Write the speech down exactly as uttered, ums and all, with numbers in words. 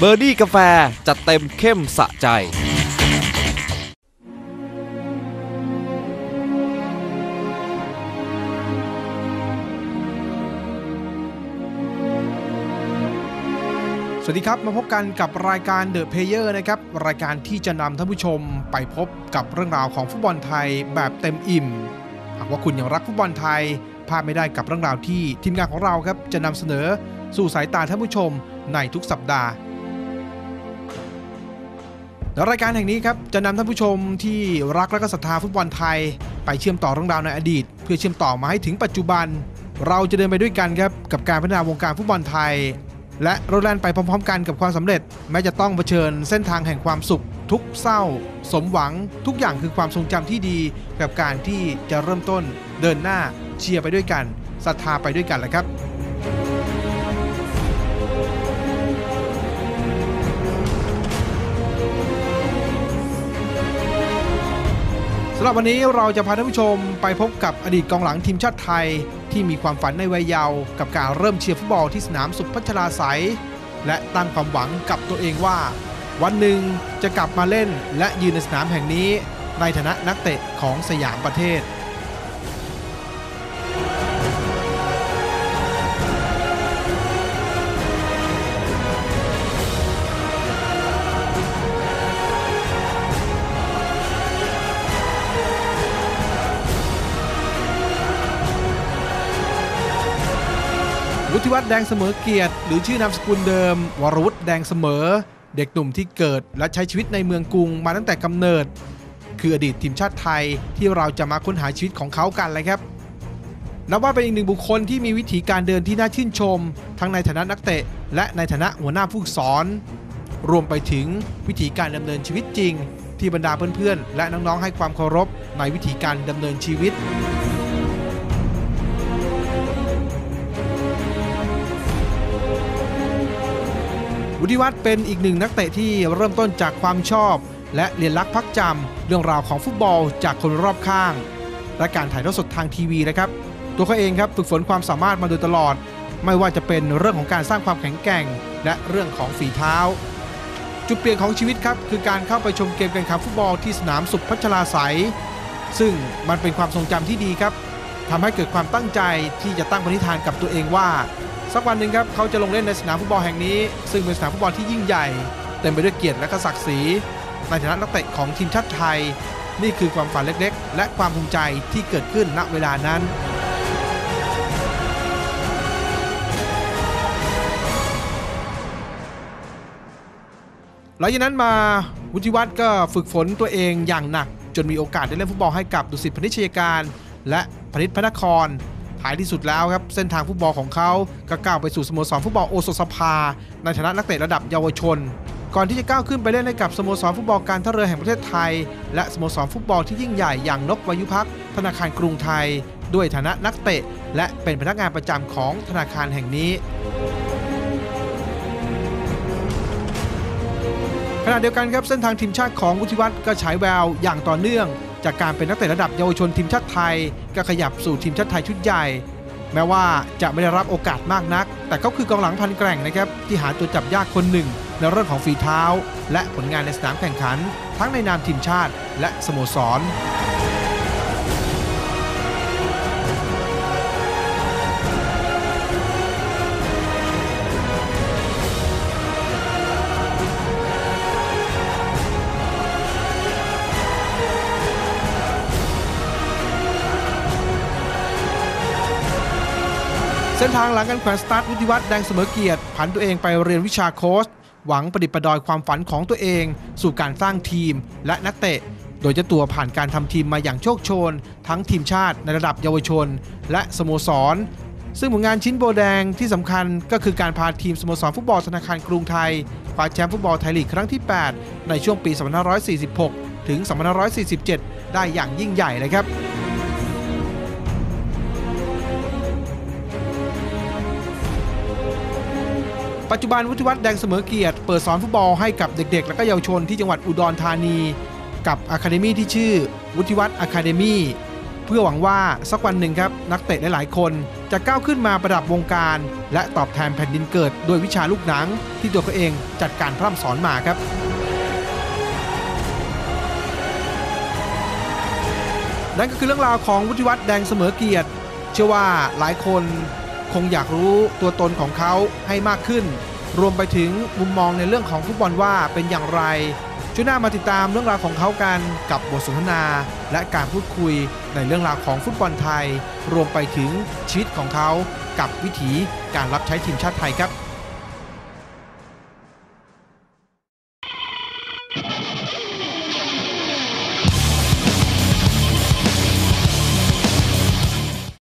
เบอร์ดี้กาแฟจัดเต็มเข้มสะใจสวัสดีครับมาพบกันกับรายการ The Player นะครับรายการที่จะนำท่านผู้ชมไปพบกับเรื่องราวของฟุตบอลไทยแบบเต็มอิ่มหากว่าคุณยังรักฟุตบอลไทยพลาดไม่ได้กับเรื่องราวที่ทีมงานของเราครับจะนำเสนอสู่สายตาท่านผู้ชมในทุกสัปดาห์และรายการแห่งนี้ครับจะนำท่านผู้ชมที่รักและก็ศรัทธาฟุตบอลไทยไปเชื่อมต่อเรื่องราวในอดีตเพื่อเชื่อมต่อมาให้ถึงปัจจุบันเราจะเดินไปด้วยกันครับกับการพัฒนาวงการฟุตบอลไทยและโรดแล่นไปพร้อมๆกันกับความสำเร็จแม้จะต้องเผชิญเส้นทางแห่งความสุขทุกเศร้าสมหวังทุกอย่างคือความทรงจำที่ดีกับการที่จะเริ่มต้นเดินหน้าเชียร์ไปด้วยกันศรัทธาไปด้วยกันแหละครับสำหรับวันนี้เราจะพาท่านผู้ชมไปพบกับอดีตกองหลังทีมชาติไทยที่มีความฝันในวัยเยาว์กับการเริ่มเชียร์ฟุตบอลที่สนามสุพัชราไสยและตั้งความหวังกับตัวเองว่าวันหนึ่งจะกลับมาเล่นและยืนในสนามแห่งนี้ในฐานะนักเตะของสยามประเทศวุฒิวัฒน์แดงเสมอเกียรติหรือชื่อนามสกุลเดิมวรวุฒิแดงเสมอเด็กหนุ่มที่เกิดและใช้ชีวิตในเมืองกรุงมาตั้งแต่กำเนิดคืออดีตทีมชาติไทยที่เราจะมาค้นหาชีวิตของเขากันเลยครับนับว่าเป็นอีกหนึ่งบุคคลที่มีวิธีการเดินที่น่าชื่นชมทั้งในฐานะนักเตะและในฐานะหัวหน้าผู้ฝึกสอนรวมไปถึงวิธีการดำเนินชีวิตจริงที่บรรดาเพื่อนๆและน้องๆให้ความเคารพในวิธีการดำเนินชีวิตวุฒิวัฒน์เป็นอีกหนึ่งนักเตะที่เริ่มต้นจากความชอบและเรียนรักภักจำเรื่องราวของฟุตบอลจากคนรอบข้างและการถ่ายทอดสดทางทีวีนะครับตัวเขาเองครับฝึกฝนความสามารถมาโดยตลอดไม่ว่าจะเป็นเรื่องของการสร้างความแข็งแกร่งและเรื่องของฝีเท้าจุดเปลี่ยนของชีวิตครับคือการเข้าไปชมเกมการแข่งขันฟุตบอลที่สนามสุพัชราไสยซึ่งมันเป็นความทรงจำที่ดีครับทำให้เกิดความตั้งใจที่จะตั้งปณิธานกับตัวเองว่าสักวันหนึ่งครับเขาจะลงเล่นในสนามฟุตบอลแห่งนี้ซึ่งเป็นสนามฟุตบอลที่ยิ่งใหญ่เต็มไปด้วยเกียรติและก็ศักดิ์ศรีในฐานะนักเตะของทีมชาติไทยนี่คือความฝันเล็กๆและความภูมิใจที่เกิดขึ้นณเวลานั้นหลังจากนั้นมาวุฒิวัฒน์ก็ฝึกฝนตัวเองอย่างหนักจนมีโอกาสได้เล่นฟุตบอลให้กับดุสิตพนิชยการและพนิชย์พระนครท้ายที่สุดแล้วครับเส้นทางฟุตบอลของเขาก็ก้าวไปสู่สโมสรฟุตบอลโอสถสภาในฐานะนักเตะระดับเยาวชนก่อนที่จะก้าวขึ้นไปเล่นให้กับสโมสรฟุตบอลการท่าเรือแห่งประเทศไทยและสโมสรฟุตบอลที่ยิ่งใหญ่อย่างนกวายุพักธนาคารกรุงไทยด้วยฐานะนักเตะและเป็นพนักงานประจำของธนาคารแห่งนี้ขณะเดียวกันครับเส้นทางทีมชาติของวุฒิวัฒน์ก็ฉายแววอย่างต่อเนื่องจากการเป็นนักเตะระดับเยาวชนทีมชาติไทยก็ขยับสู่ทีมชาติไทยชุดใหญ่แม้ว่าจะไม่ได้รับโอกาสมากนักแต่เขาคือกองหลังพันแกร่งนะครับที่หาตัวจับยากคนหนึ่งในเรื่องของฝีเท้าและผลงานในสนามแข่งขันทั้งในนามทีมชาติและสโมสรเส้นทางหลังการแขวนสตาร์ทวุฒิวัฒน์แดงเสมอเกียรติผันตัวเองไปเรียนวิชาโค้ชหวังประดิษฐ์ประดอยความฝันของตัวเองสู่การสร้างทีมและนักเตะโดยเจ้าตัวผ่านการทำทีมมาอย่างโชคโชนทั้งทีมชาติในระดับเยาวชนและสโมสรซึ่งผลงานชิ้นโบแดงที่สำคัญก็คือการพาทีมสโมสรฟุตบอลธนาคารกรุงไทยคว้าแชมป์ฟุตบอลไทยลีกครั้งที่แปดในช่วงปีสองพันห้าร้อยสี่สิบหกถึงสองพันห้าร้อยสี่สิบเจ็ดได้อย่างยิ่งใหญ่เลยครับปัจจุบันวุฒิวัฒน์แดงเสมอเกียรติเปิดสอนฟุตบอลให้กับเด็กๆและก็เยาวชนที่จังหวัดอุดรธานีกับอะคาเดมี่ที่ชื่อวุฒิวัฒน์อะคาเดมี่เพื่อหวังว่าสักวันหนึ่งครับนักเตะหลายๆคนจะก้าวขึ้นมาประดับวงการและตอบแทนแผ่นดินเกิดด้วยวิชาลูกหนังที่ตัวเขาเองจัดการพร่ำสอนมาครับนั่นก็คือเรื่องราวของวุฒิวัฒน์แดงเสมอเกียรติเชื่อว่าหลายคนคงอยากรู้ตัวตนของเขาให้มากขึ้นรวมไปถึงมุมมองในเรื่องของฟุตบอลว่าเป็นอย่างไรช่วงหน้ามาติดตามเรื่องราวของเขากันกับบทสนทนาและการพูดคุยในเรื่องราวของฟุตบอลไทยรวมไปถึงชีวิตของเขากับวิถีการรับใช้ทีมชาติไทยครับ